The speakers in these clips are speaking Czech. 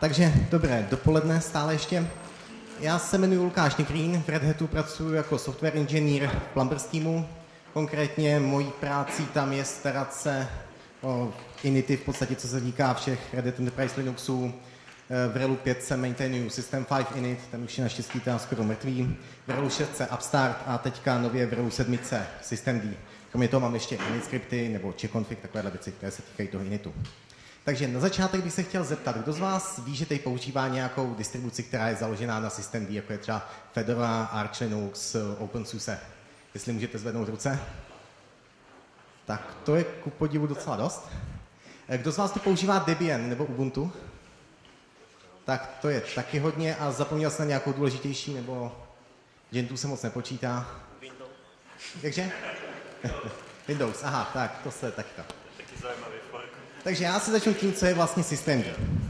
Takže dobré dopoledne stále ještě. Já se jmenuji Lukáš Nikrín, v Red Hatu pracuji jako software engineer v Plumbers týmu. Konkrétně mojí práci tam je starat se o inity, v podstatě co se týká všech Red Hat Enterprise Linuxů. V RHELu 5 se maintainuju System 5 init, ten už je naštěstí teda skoro mrtvý. V RHELu 6 Upstart a teďka nově v RHELu 7 Systemd. Kromě toho mám ještě init skripty nebo checkconfig, takovéhle věci, které se týkají toho initu. Takže na začátek bych se chtěl zeptat, kdo z vás ví, že tady používá nějakou distribuci, která je založená na Systemd, jako je třeba Fedora, Arch Linux, OpenSUSE. Jestli můžete zvednout ruce? Tak to je ku podivu docela dost. Kdo z vás to používá Debian nebo Ubuntu? Tak to je taky hodně a zapomněl jsem na nějakou důležitější, nebo Gentoo se moc nepočítá. Windows. Jakže? Windows, aha, tak to se takto. Taky zajímavý fork. Takže já se začnu tím, co je vlastně Systemd.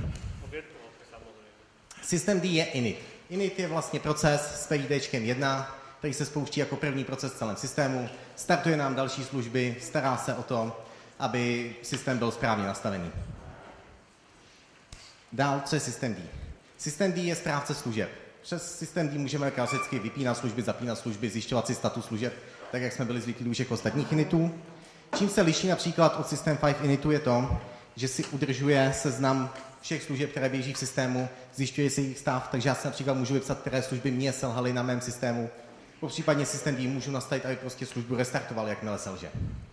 Systemd je init. Init je vlastně proces s PIDčkem 1, který se spouští jako první proces v celém systému, startuje nám další služby, stará se o to, aby systém byl správně nastavený. Dál, co je Systemd? Systemd je správce služeb. Přes Systemd můžeme klasicky vypínat služby, zapínat služby, zjišťovat si status služeb, tak jak jsme byli zvyklí u všech ostatních initů. Čím se liší například od System 5 initu je to, že si udržuje seznam všech služeb, které běží v systému, zjišťuje si jejich stav, takže já si například můžu vypsat, které služby mě selhaly na mém systému. Popřípadně Systemd můžu nastavit, aby prostě službu restartoval, jakmile selže.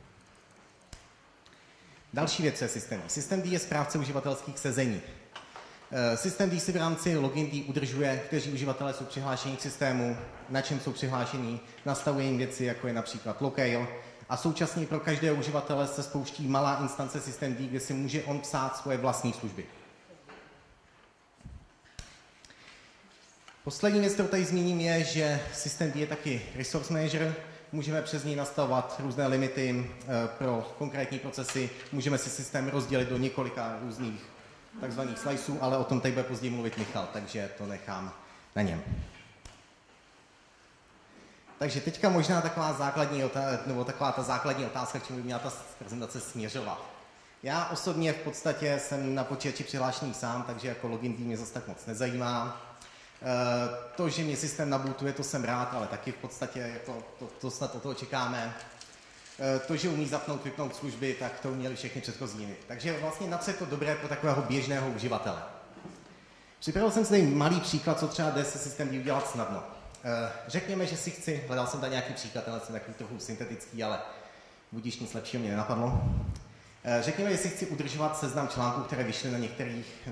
Další věc je Systemd. Systemd je správce uživatelských sezení. Systemd si v rámci login udržuje, kteří uživatelé jsou přihlášeni k systému, na čem jsou přihlášení, nastavuje jim věci, jako je například locale, a současně pro každého uživatele se spouští malá instance Systemd, kde si může on psát svoje vlastní služby. Poslední věc, kterou tady zmíním, je, že Systemd je taky resource manager. Můžeme přes něj nastavovat různé limity pro konkrétní procesy, můžeme si systém rozdělit do několika různých takzvaných sliceů, ale o tom tady bude později mluvit Michal, takže to nechám na něm. Takže teďka možná taková ta základní otázka, k čemu by měla ta prezentace směřovat. Já osobně v podstatě jsem na počítači přihlášený sám, takže jako login mě zase tak moc nezajímá. To, že mě systém nabootuje, to jsem rád, ale taky v podstatě to snad od toho čekáme. To, že umí zapnout, vypnout služby, tak to uměli všechny předchozí init. Takže vlastně na co je to dobré pro takového běžného uživatele. Připravil jsem si tady malý příklad, co třeba jde se Systemd udělat snadno. Řekněme, že si chci, hledal jsem tady nějaký příklad, tenhle jsem takový trochu syntetický, ale budíš, nic lepšího mě nenapadlo. Řekněme, že si chci udržovat seznam článků, které vyšly na některých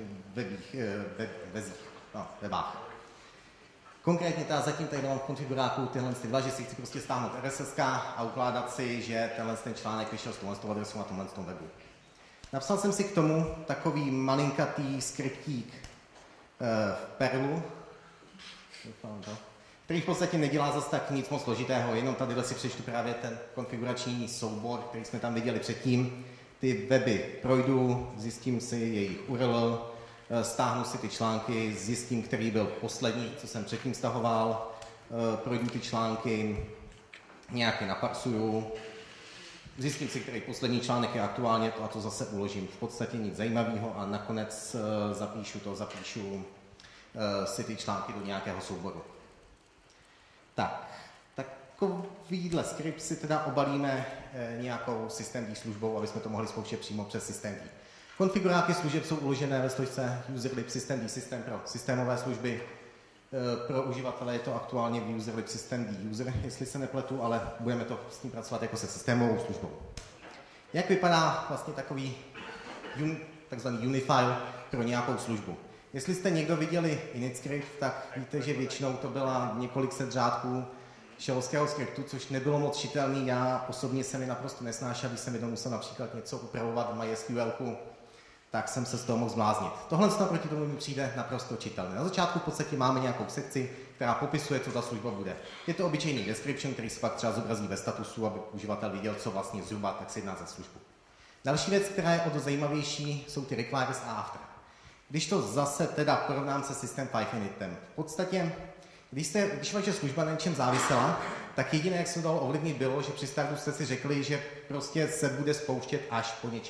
webách. Konkrétně teda zatím tady mám v konfiguráku tyhle dva, že si chci prostě stáhnout RSS a ukládat si, že tenhle ten článek vyšel s touhle adresou na tomhle webu. Napsal jsem si k tomu takový malinkatý skriptík v Perlu, který v podstatě nedělá zase tak nic moc složitého, jenom tadyhle si přečtu právě ten konfigurační soubor, který jsme tam viděli předtím. Ty weby projdu, zjistím si jejich URL, stáhnu si ty články, zjistím, který byl poslední, co jsem předtím stahoval, projdu ty články, nějaké naparsuju, zjistím si, který poslední článek je aktuálně a to zase uložím. V podstatě nic zajímavého a nakonec zapíšu si ty články do nějakého souboru. Tak, takovýhle skript si teda obalíme nějakou Systemd službou, aby jsme to mohli zkoušet přímo přes Systemd. Konfiguráky služeb jsou uložené ve složce userlib Systemd systém pro systémové služby. Pro uživatele je to aktuálně v userlib Systemd user, jestli se nepletu, ale budeme to s tím pracovat jako se systémovou službou. Jak vypadá vlastně takový takzvaný unifile pro nějakou službu? Jestli jste někdo viděli init-script, tak víte, že většinou to byla několik set řádků shellovského skriptu, což nebylo moc čitelný. Já osobně se mi naprosto nesnášel, když jsem jednou musel například něco upravovat v MySQLku, tak jsem se z toho mohl zbláznit. Tohle proti tomu mi přijde naprosto čitelné. Na začátku v podstatě máme nějakou sekci, která popisuje, co ta služba bude. Je to obyčejný description, který se pak třeba zobrazí ve statusu, aby uživatel viděl, co vlastně zhruba tak se jedná za službu. Další věc, která je o to zajímavější, jsou ty requires a after. Když to zase teda porovnám se System 5 initem, v podstatě, když vaše služba na něčem závisela, tak jediné, jak se dalo ovlivnit, bylo, že při startu jste si řekli, že prostě se bude spouštět až po něčem.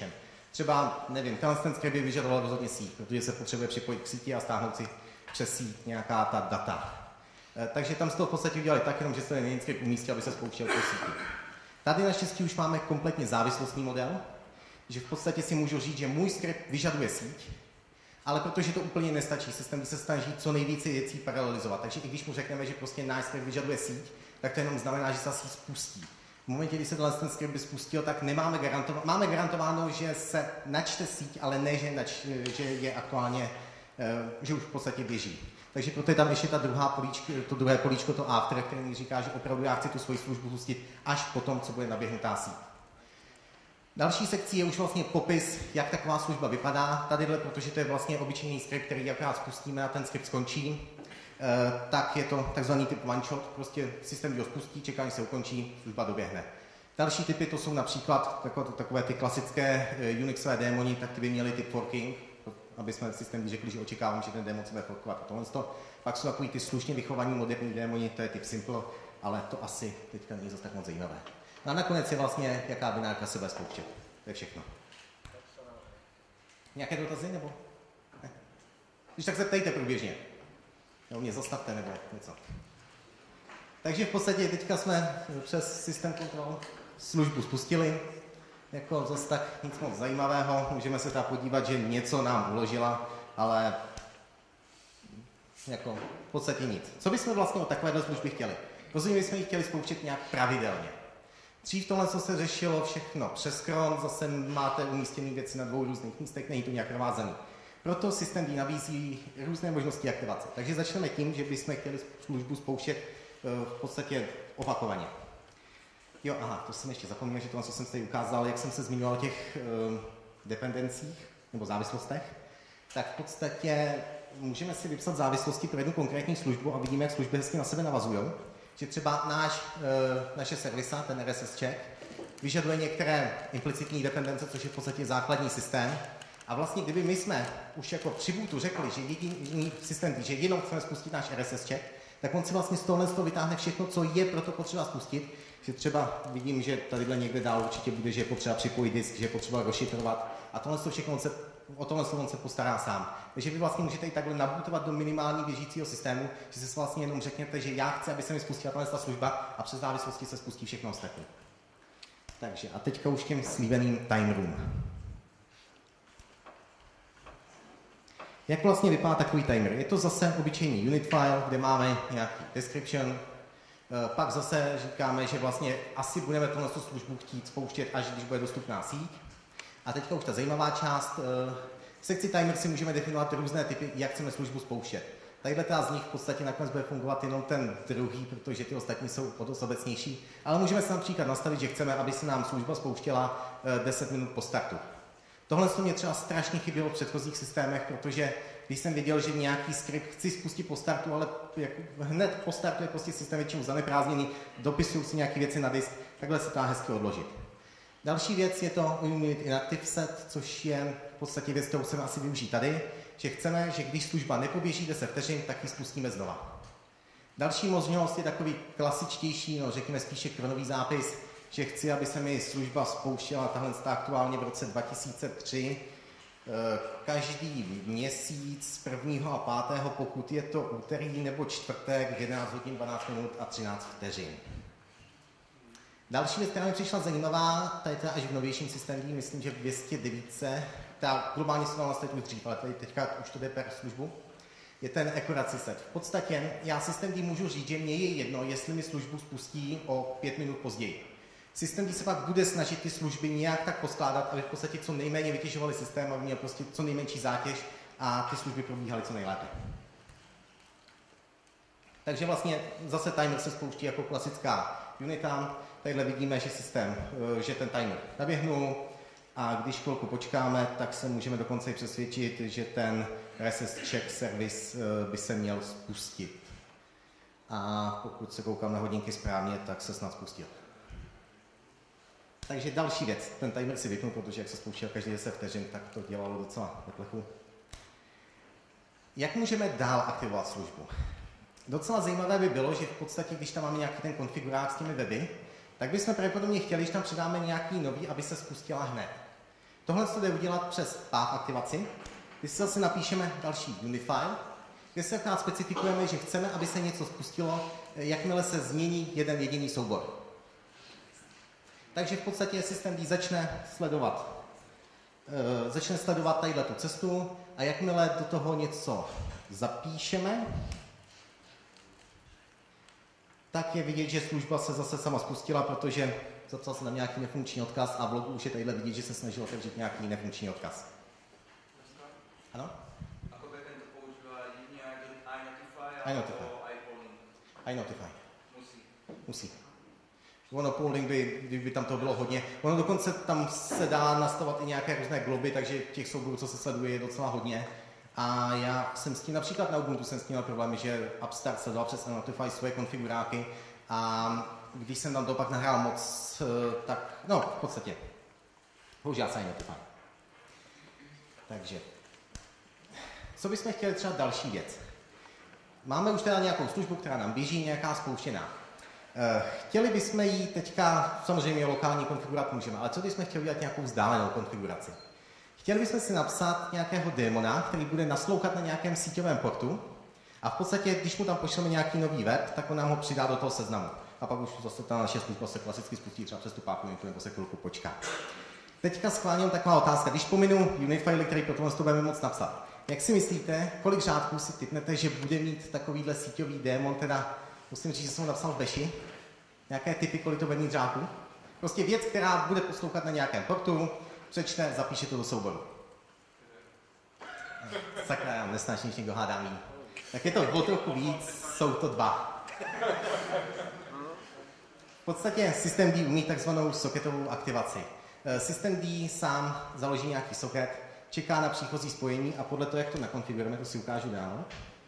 Třeba, nevím, ten script by vyžadoval rozhodně síť, protože se potřebuje připojit k síti a stáhnout si přes síť nějaká ta data. Takže tam z toho v podstatě udělali tak, jenom že se ten script umístil, aby se spouštěl po síti. Tady naštěstí už máme kompletně závislostní model, že v podstatě si můžu říct, že můj skript vyžaduje síť, ale protože to úplně nestačí, systém se snaží co nejvíce věcí paralelizovat. Takže i když mu řekneme, že prostě náš skript vyžaduje síť, tak to jenom znamená, že se asi spustí. V momentě, kdy se ten skript by spustil, tak máme garantováno, že se načte síť, ale ne, že je aktuálně, že už v podstatě běží. Takže proto je tam ještě to druhé políčko, to after, který mi říká, že opravdu já chci tu svoji službu pustit až po tom, co bude naběhnutá síť. Další sekcí je už vlastně popis, jak taková služba vypadá. Tadyhle, protože to je vlastně obyčejný skript, který jakrát spustíme a ten skript skončí, tak je to takzvaný typ one shot, prostě systém ho spustí, čeká, než se ukončí, služba doběhne. Další typy to jsou například takové ty klasické Unixové démoni, tak ty by měly typ forking, aby jsme systém řekli, že očekávám, že ten démon se bude forkovat a tohle. Pak jsou takový ty slušně vychovaní moderní démoni, to je typ simple, ale to asi teďka není zase tak moc zajímavé. A nakonec je vlastně, jaká binárka se bude spouštět. To je všechno. Nějaké dotazy nebo? Ne? Když tak se ptejte průběžně. Nebo mě zastavte nebo něco. Takže v podstatě teďka jsme přes systém kontrol službu spustili. Jako zase tak nic moc zajímavého. Můžeme se tam podívat, že něco nám uložila, ale jako v podstatě nic. Co bychom vlastně od takovéhle služby chtěli? Rozhodně bychom ji chtěli spouštět nějak pravidelně. Dřív tohle, co se řešilo všechno přes cron, zase máte umístěné věci na 2 různých místech, není to nějak provázaný. Proto systém nabízí různé možnosti aktivace. Takže začneme tím, že bychom chtěli službu spouštět v podstatě opakovaně. Jo, aha, to jsem ještě zapomněl, že to, co jsem tady ukázal, jak jsem se zmiňoval o těch dependencích nebo závislostech, tak v podstatě můžeme si vypsat závislosti pro jednu konkrétní službu a vidíme, jak služby hezky na sebe navazují. Že třeba naše servisa, ten RSS check, vyžaduje některé implicitní dependence, což je v podstatě základní systém. A vlastně, kdyby my jsme už jako při bootu řekli, že jediný systém ví, že jenom chceme spustit náš RSS check, tak on si vlastně z tohohle vytáhne všechno, co je proto potřeba spustit. Že třeba vidím, že tadyhle někde dál určitě bude, že je potřeba připojit disk, že je potřeba rozšitrovat. A tohle všechno o tohle on se postará sám. Takže vy vlastně můžete i takhle nabootovat do minimální běžícího systému, že si vlastně jenom řeknete, že já chci, aby se mi spustila tahle služba a přes závislosti se spustí všechno ostatní. Takže a teďka už těm slíbeným time room. Jak vlastně vypadá takový timer? Je to zase obyčejný unit file, kde máme nějaký description. Pak zase říkáme, že vlastně asi budeme tuhle službu chtít spouštět, až když bude dostupná síť. A teďka už ta zajímavá část. V sekci timer si můžeme definovat různé typy, jak chceme službu spouštět. Tadyhle z nich v podstatě nakonec bude fungovat jenom ten druhý, protože ty ostatní jsou o dost obecnější. Ale můžeme si například nastavit, že chceme, aby se nám služba spouštěla 10 minut po startu. Tohle se mě třeba strašně chybělo v předchozích systémech, protože když jsem věděl, že nějaký skript chci spustit po startu, ale hned po startu je prostě systém většinou zaneprázdněný, dopisuju si nějaké věci na disk, takhle se to dá hezky odložit. Další věc je to Unit Inactive Set, což je v podstatě věc, kterou chceme asi využít tady, že chceme, že když služba nepoběží 10 vteřin, tak ji spustíme znova. Další možnost je takový klasičtější, no řekněme spíše kronový zápis, že chci, aby se mi služba spouštěla tahle aktuálně v roce 2003, každý měsíc 1. a 5., pokud je to úterý nebo čtvrtek, 11 hodin, 12 minut a 13 vteřin. Další věc, která mi přišla zajímavá, tady teda až v novějším systému, myslím, že v 209, ta globálně se dala nastavit už dřív, ale tady teďka už to jde per službu, je ten accuracy set. V podstatě já systém můžu říct, že mě je jedno, jestli mi službu spustí o 5 minut později. Systém se pak bude snažit ty služby nějak tak poskládat, aby v podstatě co nejméně vytěžovaly systém, aby měl prostě co nejmenší zátěž a ty služby probíhaly co nejlépe. Takže vlastně zase timer se spouští jako klasická unita. Tadyhle vidíme, že ten timer naběhnul a když chvilku počkáme, tak se můžeme dokonce i přesvědčit, že ten RSS check service by se měl spustit. A pokud se koukám na hodinky správně, tak se snad spustil. Takže další věc, ten timer si vypnu, protože jak se spouštěl každý 10 vteřin, tak to dělalo docela neplechu. Jak můžeme dál aktivovat službu? Docela zajímavé by bylo, že v podstatě, když tam máme nějaký ten konfigurák s těmi weby, tak bychom pravděpodobně chtěli, když tam přidáme nějaký nový, aby se spustila hned. Tohle se jde udělat přes path aktivaci, kdy si zase napíšeme další unifile, kde se akorát specifikujeme, že chceme, aby se něco spustilo, jakmile se změní jeden jediný soubor. Takže v podstatě systém začne sledovat tadyhle tu cestu a jakmile do toho něco zapíšeme, tak je vidět, že služba se zase sama spustila, protože zapsal se na nějaký nefunkční odkaz a v logu už je tadyhle vidět, že se snažil otevřít nějaký nefunkční odkaz. Ano? Ako backend to používá jedině iNotify iNotify. iNotify. Musí. Ono polling by tam toho bylo hodně. Ono dokonce tam se dá nastavovat i nějaké různé globy, takže těch souborů, co se sleduje, je docela hodně. A já jsem s tím například na Ubuntu jsem s tím měl problémy, že Upstart sledoval přes iNotify svoje konfiguráky a když jsem tam to pak nahrál moc, tak no v podstatě používá se iNotify. Takže, co bychom chtěli třeba další věc? Máme už teda nějakou službu, která nám běží, nějaká spouštěná. Chtěli bychom jí teďka, samozřejmě lokální konfigurovat můžeme, ale co bychom chtěli udělat nějakou vzdálenou konfiguraci? Chtěli bychom si napsat nějakého démona, který bude naslouchat na nějakém síťovém portu a v podstatě, když mu tam pošleme nějaký nový web, tak on nám ho přidá do toho seznamu. A pak už zase ta naše služba se klasicky spustí třeba přes tu páku nebo se chvilku počká. Teďka schválně taková otázka. Když pominu unifily, který pro tohle budeme moct napsat, jak si myslíte, kolik řádků si tipnete, že bude mít takovýhle síťový démon, teda musím říct, že jsem ho napsal v Bashi. Nějaké typy, kolik to bude mít řádků? Prostě věc, která bude poslouchat na nějakém portu, přečte, zapíše to do souboru. Sakra, já nesnáším, když někdo hádá míň. Tak je to o trochu víc, jsou to 2. V podstatě systém D umí takzvanou socketovou aktivaci. Systém D sám založí nějaký socket, čeká na příchozí spojení a podle toho, jak to nakonfigurujeme, to si ukážu dál.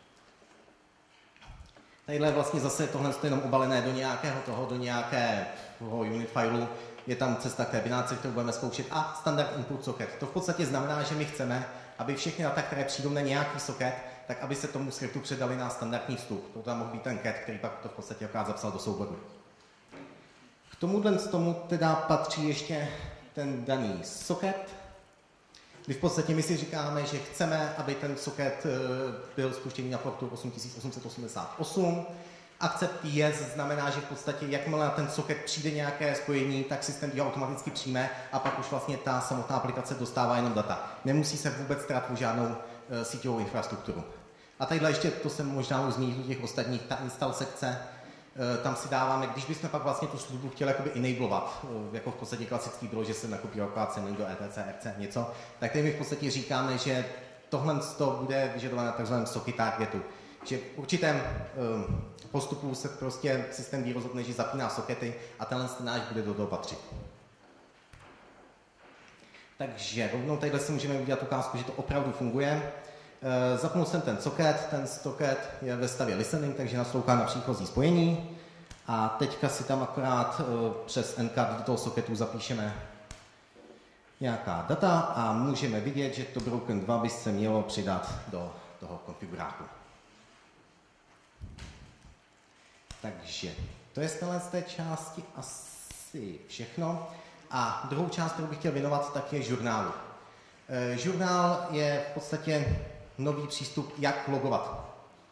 Tadyhle je vlastně zase tohle je jenom obalené do nějakého unit fileu. Je tam cesta k té bináci, kterou budeme zkoušet a standard input socket. To v podstatě znamená, že my chceme, aby všechny data, které přijdou na nějaký socket, tak aby se tomu scriptu předali na standardní vstup. To tam mohl být ten cat, který pak to v podstatě akorát zapsal do souboru. K tomu teda patří ještě ten daný socket, kdy v podstatě my si říkáme, že chceme, aby ten socket byl spuštěný na portu 8888. Accept yes znamená, že v podstatě jakmile na ten socket přijde nějaké spojení, tak systém ho automaticky přijme a pak už vlastně ta samotná aplikace dostává jenom data. Nemusí se vůbec starat o žádnou síťovou infrastrukturu. A tadyhle ještě, to jsem možná už zmínil u těch ostatních, ta install sekce, tam si dáváme, když bychom pak vlastně tu službu chtěli jakoby enablovat, jako v podstatě klasický bylo, že se nakupí akorát sem do etc, RC, něco, tak tady my v podstatě říkáme, že tohle bude vyžadované na takzvaném socket targetu. Že v určitém postupu se prostě systém rozhodne, že zapíná sockety a tenhle náš bude do toho patřit. Takže rovnou tadyhle si můžeme udělat ukázku, že to opravdu funguje. Zapnul jsem ten socket je ve stavě listening, takže naslouchá na příchozí spojení. A teďka si tam akorát přes encard do toho socketu zapíšeme nějaká data a můžeme vidět, že to broken 2 by se mělo přidat do toho konfiguráku. Takže to je z té části asi všechno. A druhou část, kterou bych chtěl věnovat, tak je žurnálu. Žurnál je v podstatě nový přístup, jak logovat.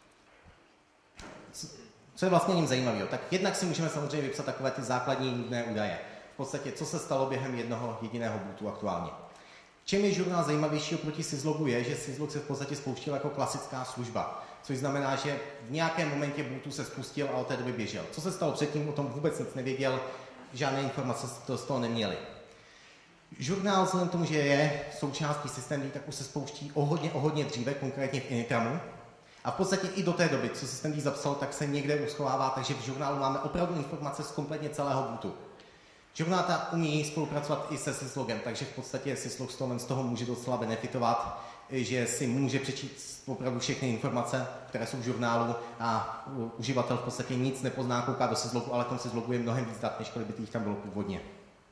Co je vlastně ním zajímavého? Tak jednak si můžeme samozřejmě vypsat takové ty základní nutné údaje. V podstatě, co se stalo během jednoho jediného bootu aktuálně. Čím je žurnál zajímavější oproti sysllogu je, že syslog se v podstatě spouštěl jako klasická služba. Což znamená, že v nějakém momentě bootu se spustil a od té doby běžel. Co se stalo předtím, o tom vůbec nic nevěděl, žádné informace z toho neměli. Žurnál vzhledem tomu, že je součástí systému, tak už se spouští o hodně dříve, konkrétně v Initramu. A v podstatě i do té doby, co systém zapsal, tak se někde uschovává, takže v žurnálu máme opravdu informace z kompletně celého bootu. Žurnál umí spolupracovat i se syslogem, takže v podstatě syslog z toho může docela benefitovat, že si může přečíst opravdu všechny informace, které jsou v žurnálu a uživatel v podstatě nic nepozná, kouká do syslogu, ale v tom syslogu je mnohem víc dat, než kolik by jich tam bylo původně.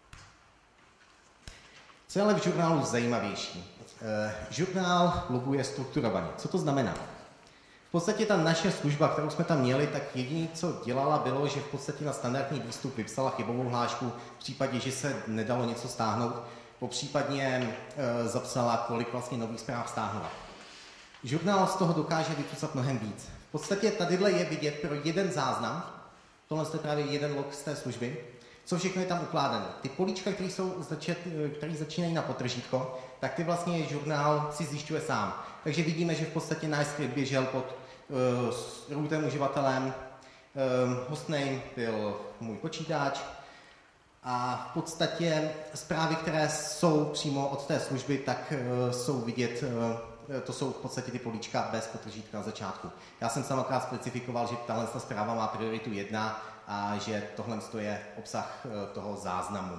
Co je ale v žurnálu zajímavější? Žurnál loguje strukturovaně. Co to znamená? V podstatě ta naše služba, kterou jsme tam měli, tak jediné, co dělala, bylo, že v podstatě na standardní výstup vypsala chybovou hlášku v případě, že se nedalo něco stáhnout. popřípadně zapsala, kolik vlastně nových zpráv stáhla. Žurnál z toho dokáže vycucat mnohem víc. V podstatě tadyhle je vidět pro jeden záznam, tohle je právě jeden log z té služby, co všechno je tam ukládané. Ty políčka, které začínají na potržítko, tak ty vlastně žurnál si zjišťuje sám. Takže vidíme, že v podstatě náš script běžel pod routem uživatelem, hostname byl můj počítač a v podstatě zprávy, které jsou přímo od té služby, tak jsou vidět, to jsou v podstatě ty políčka bez potržítka na začátku. Já jsem samokrát specifikoval, že tahle zpráva má prioritu 1 a že tohle je obsah toho záznamu.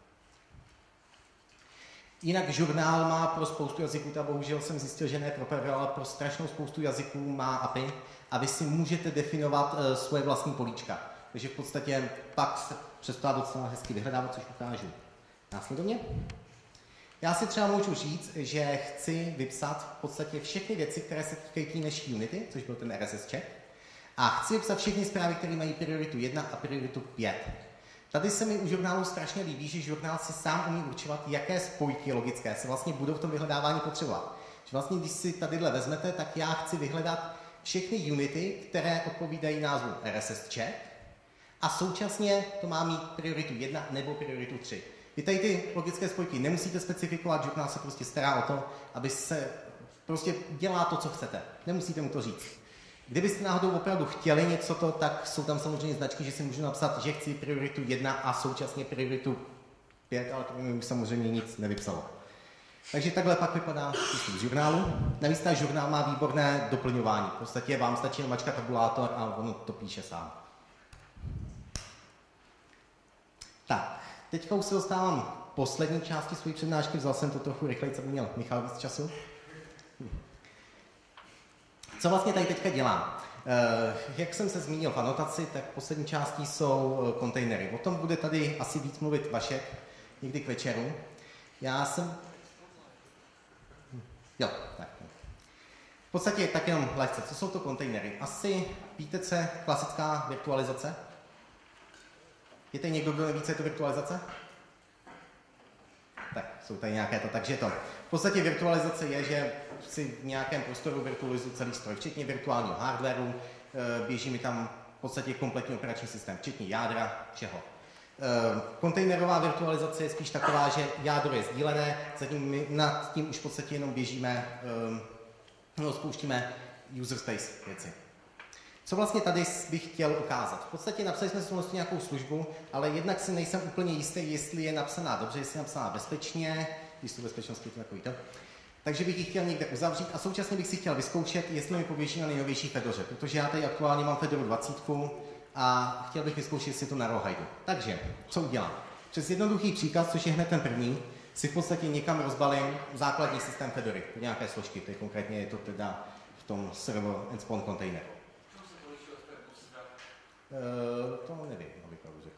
Jinak žurnál má pro spoustu jazyků, a bohužel jsem zjistil, že ne pro ale pro strašnou spoustu jazyků má API a vy si můžete definovat svoje vlastní políčka. Takže v podstatě pak se přestává docela hezky vyhledávat, což ukážu následovně. Já si třeba můžu říct, že chci vypsat v podstatě všechny věci, které se týkají té naší Unity, což byl ten RSS check, a chci vypsat všechny zprávy, které mají prioritu 1 a prioritu 5. Tady se mi u žurnálu strašně líbí, že žurnál si sám umí určovat, jaké spojky logické se vlastně budou v tom vyhledávání potřebovat. Že vlastně, když si tadyhle vezmete, tak já chci vyhledat všechny unity, které odpovídají názvu RSS check a současně to má mít prioritu 1 nebo prioritu 3. Vy tady ty logické spojky nemusíte specifikovat, žurnál se prostě stará o to, aby se prostě dělá to, co chcete. Nemusíte mu to říct. Kdybyste náhodou opravdu chtěli něco to, tak jsou tam samozřejmě značky, že si můžu napsat, že chci prioritu 1 a současně prioritu 5, ale to mi samozřejmě nic nevypsalo. Takže takhle pak vypadá z žurnálu. Navíc ten žurnál má výborné doplňování. V podstatě vám stačí mačkat tabulátor a ono to píše sám. Tak, teďka už se dostávám k poslední části své přednášky. Vzal jsem to trochu rychleji, co by měl Michal víc času. Co vlastně tady teďka dělám? Jak jsem se zmínil v anotaci, tak poslední částí jsou kontejnery. O tom bude tady asi víc mluvit Vašek někdy k večeru. Já jsem... Jo, tak. V podstatě tak jenom lehce. Co jsou to kontejnery? Asi víte, co je klasická virtualizace? Je tady někdo, kdo neví, co je to virtualizace? Tak, jsou tady nějaké to, takže to. V podstatě virtualizace je, že si v nějakém prostoru virtualizuji celý stroj, včetně virtuálního hardwareu, běží mi tam v podstatě kompletní operační systém, včetně jádra, všeho. Kontejnerová virtualizace je spíš taková, že jádro je sdílené, zatím my nad tím už v podstatě jenom běžíme, spouštíme user space věci. Co vlastně tady bych chtěl ukázat? V podstatě napsali jsme si nějakou službu, ale jednak si nejsem úplně jistý, jestli je napsaná dobře, jestli je napsaná bezpečně, když jsou bezpečnosti to takový to. Takže bych ji chtěl někde uzavřít a současně bych si chtěl vyzkoušet, jestli mi poběží na nejnovější Fedoře, protože já tady aktuálně mám Fedoru 20 a chtěl bych vyzkoušet, jestli to na Rawhideu. Takže, co udělám? Přes jednoduchý příkaz, což je hned ten první, si v podstatě někam rozbalím základní systém Fedory, nějaké složky, tady konkrétně je to teda v tom server and spawn container. To nevím, abych pravdu řekl.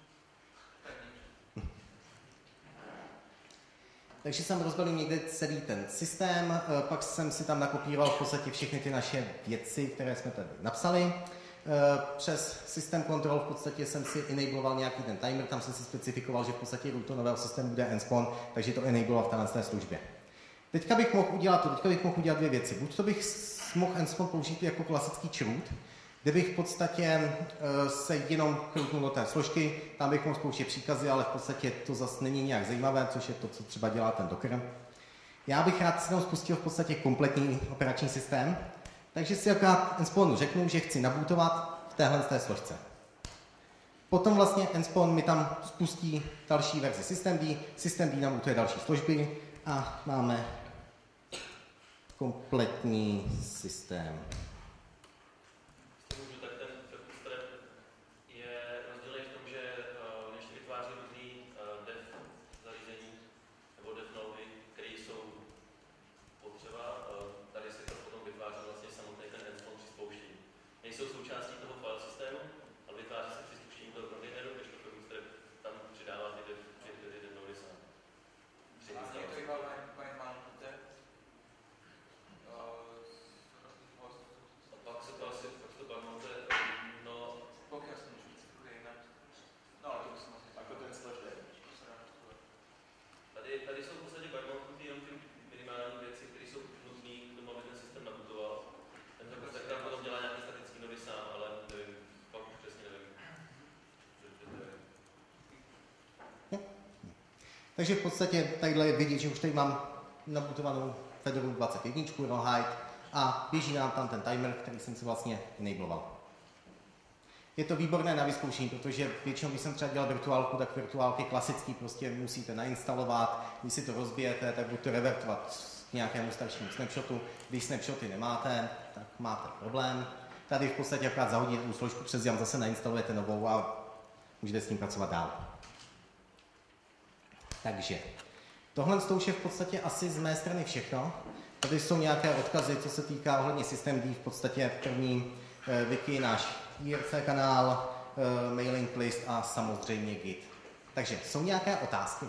Takže jsem rozbalil někde celý ten systém, pak jsem si tam nakopíroval v podstatě všechny ty naše věci, které jsme tady napsali. Přes systém kontrol v podstatě jsem si enabloval nějaký ten timer, tam jsem si specifikoval, že v podstatě root nového systému bude enspawn, takže to enabloval v téhle službě. Teďka bych mohl udělat dvě věci. Buď to bych mohl enspawn použít jako klasický chroot, kde bych v podstatě se jenom kroutnul do té složky, tam bych mohl spouštět příkazy, ale v podstatě to zase není nějak zajímavé, což je to, co třeba dělá ten Docker. Já bych rád si tam spustil v podstatě kompletní operační systém, takže si akorát enspawnu řeknu, že chci nabootovat v téhle složce. Potom vlastně enspawn mi tam spustí další verzi systemd nabootuje další služby a máme kompletní systém. Takže v podstatě tadyhle je vidět, že už tady mám nabutovanou Fedoru 21, Rawhide, a běží nám tam ten timer, který jsem si vlastně enabloval. Je to výborné na vyzkoušení, protože většinou, když jsem třeba dělal virtuálku, tak virtuálky klasický prostě musíte nainstalovat, když si to rozbijete, tak buď to revertovat k nějakému staršímu snapshotu. Když snapshoty nemáte, tak máte problém. Tady v podstatě akorát zahodíte tu složku přes jam, zase nainstalujete novou a můžete s tím pracovat dál. Takže tohle už je v podstatě asi z mé strany všechno. Tady jsou nějaké odkazy, co se týká ohledně systemd, v podstatě první wiki, náš IRC kanál, mailing list a samozřejmě Git. Takže jsou nějaké otázky?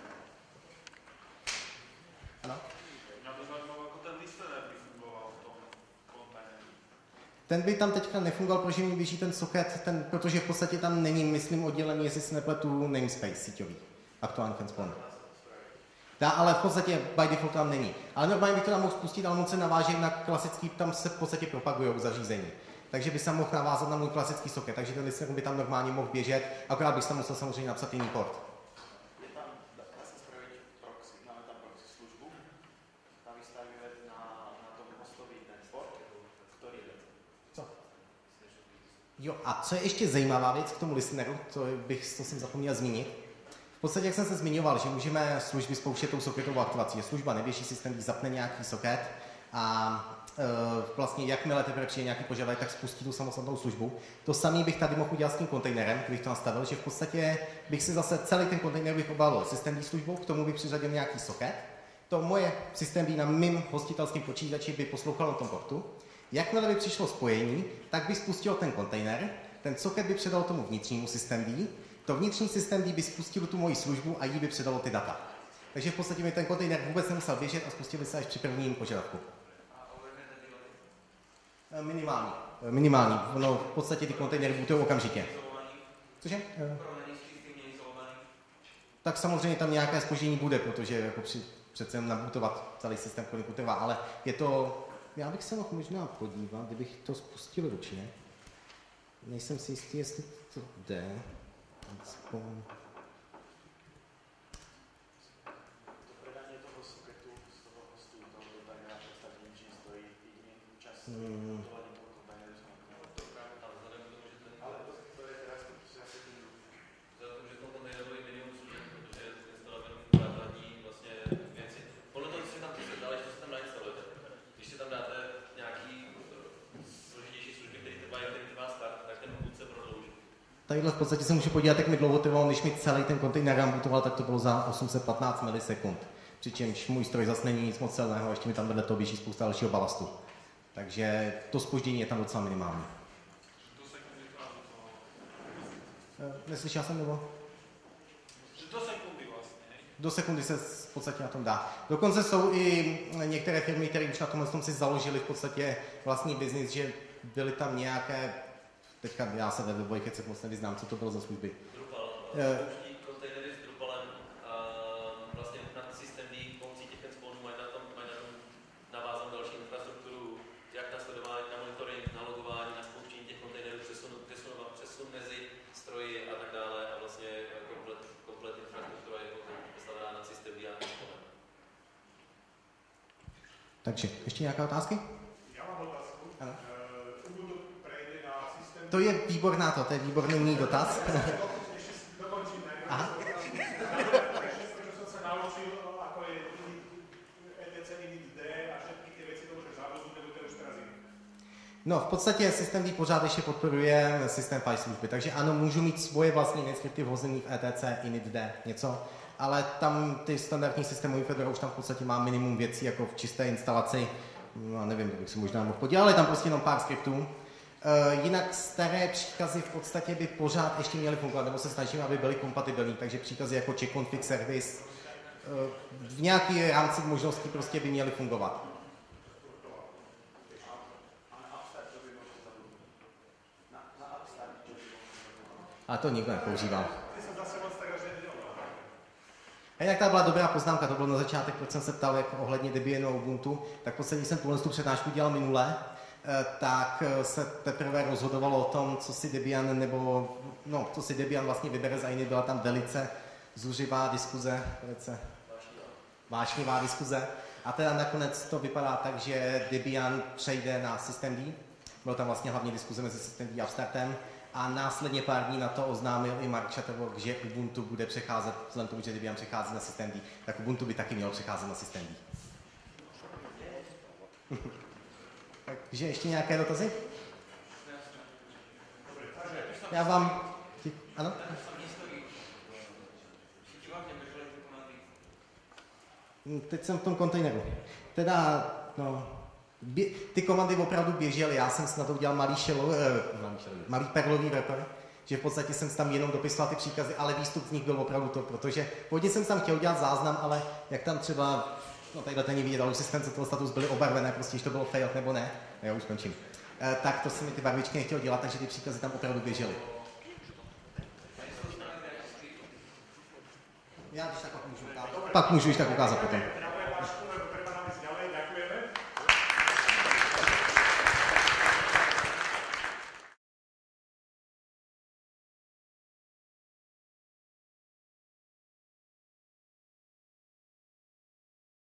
Ano? Mě to zajímalo, jako ten listener by fungoval v tom kontejneru. Ten by tam teďka nefungoval, protože mi běží ten socket, protože v podstatě tam není, myslím, oddělení, jestli si nepletu, namespace síťový. Aktuální ten spawn. Dá, ale v podstatě by default tam není. Ale normálně bych to tam mohl spustit, ale on se naváže na klasický, tam se v podstatě propagují zařízení. Takže by se mohl navázat na můj klasický socket, takže ten listener by tam normálně mohl běžet, akorát bych tam musel samozřejmě napsat jiný port. Je tam, dá se spravit proxy, máme tam proxy službu, tam vystavíme na tom hostový ten port, který je. Co? Jo, a co je ještě zajímavá věc k tomu listeneru, to jsem zapomněl zmínit. V podstatě, jak jsem se zmiňoval, že můžeme služby spouštět tou socketovou aktivací. Služba neběží systém, když zapne nějaký socket a vlastně jakmile teprve přijde nějaký požadavek, tak spustí tu samostatnou službu. To samé bych tady mohl udělat s tím kontejnerem, kdybych to nastavil, že v podstatě bych si zase celý ten kontejner bych obalil systémní službou, k tomu bych přiřadil nějaký socket. To moje systém na mým hostitelském počítači by poslouchalo na tom portu. Jakmile by přišlo spojení, tak by spustil ten kontejner, ten socket by předal tomu vnitřnímu systému, to vnitřní systém by spustil tu moji službu a jí by předalo ty data. Takže v podstatě mi ten kontejner vůbec nemusel běžet a spustil by se až při prvním požadavku. Minimální. Minimální. No, v podstatě ty kontejnery bootují okamžitě. Cože? Tak samozřejmě tam nějaké zpoždění bude, protože jako přece jen nabootovat celý systém chvilku trvá, ale je to... Já bych se mohl možná podívat, kdybych to spustil ručně. Nejsem si jistý, jestli to jde. Tadyhle v podstatě se můžu podívat, jak mi dlouho trvalo, než mi celý ten kontejner rebootoval, tak to bylo za 815 milisekund. Přičemž můj stroj zase není nic moc celného, a ještě mi tam vedle toho běží spousta dalšího balastu. Takže to zpoždění je tam docela minimální. Neslyšel jsem, nebo? Do sekundy vlastně. Do sekundy se v podstatě na tom dá. Dokonce jsou i některé firmy, které už na tomhle tom si založili v podstatě vlastní biznis, že byly tam nějaké, teďka já se ve webojke moc nevyznám, co to bylo za služby. Drupal. Spouští kontejnery s Drupalem vlastně na systém D pomocí těch spawnů mají na tom navázanou další infrastrukturu, jak na sledování, na monitoring, na logování, na spouštění těch kontejnerů, přesun mezi stroji a tak dále a vlastně komplet infrastruktura je postavená na systém D a na Drupalem. Takže, ještě nějaké otázky? Já mám otázku. Ano. Ubuntu prejde na systém... To je výborná to je výborný dotaz. Dokončíme. Aha. Protože jsem se naučil, ako je ETC init-D a všetky ty věci to může zavozit, nebo to už teraz jiný. No, v podstatě systém D pořád ještě podporuje systém file služby, takže ano, můžu mít svoje vlastní neskripty vhozený v ETC init-D něco, ale tam ty standardní systémové Fedora už tam v podstatě má minimum věcí, jako v čisté instalaci, no nevím, to bych se možná mohl podívat, ale tam prostě jenom pár skriptů. Jinak staré příkazy v podstatě by pořád ještě měly fungovat, nebo se snažím, aby byly kompatibilní, takže příkazy jako check config service v nějaké rámci možností prostě by měly fungovat. A to nikdo nepoužívá. A jinak ta byla dobrá poznámka, to bylo na začátek, proč jsem se ptal jako ohledně Debianu a Ubuntu, tak poslední jsem tu přednášku dělal minule, tak se teprve rozhodovalo o tom, co si Debian vlastně vybere za jiný, byla tam velice zuřivá diskuze, velice vášnivá diskuze. A teda nakonec to vypadá tak, že Debian přejde na systemd. Byl tam vlastně hlavně diskuze mezi systemd a Upstartem. A následně pár dní na to oznámil i Mark Shuttleworth, že Ubuntu bude přecházet, vzhledem tomu, že Debian přechází na systemd, tak Ubuntu by taky měl přecházet na systemd. Takže ještě nějaké dotazy? Já vám... Ano? Teď jsem v tom kontejneru. Teda, no, ty komandy opravdu běžely, já jsem si na to udělal malý perlový wrapper, že v podstatě jsem tam jenom dopisoval ty příkazy, ale výstup z nich byl opravdu to, protože původně jsem tam chtěl udělat záznam, ale jak tam třeba, no tadyhle ten vidět, ale už systém Settle status byly obarvené, prostě, když to bylo failed nebo ne, já už končím. Tak to se mi ty barvičky nechtěl dělat, takže ty příkazy tam opravdu běžely. Já když tak pak můžu ukázat potom.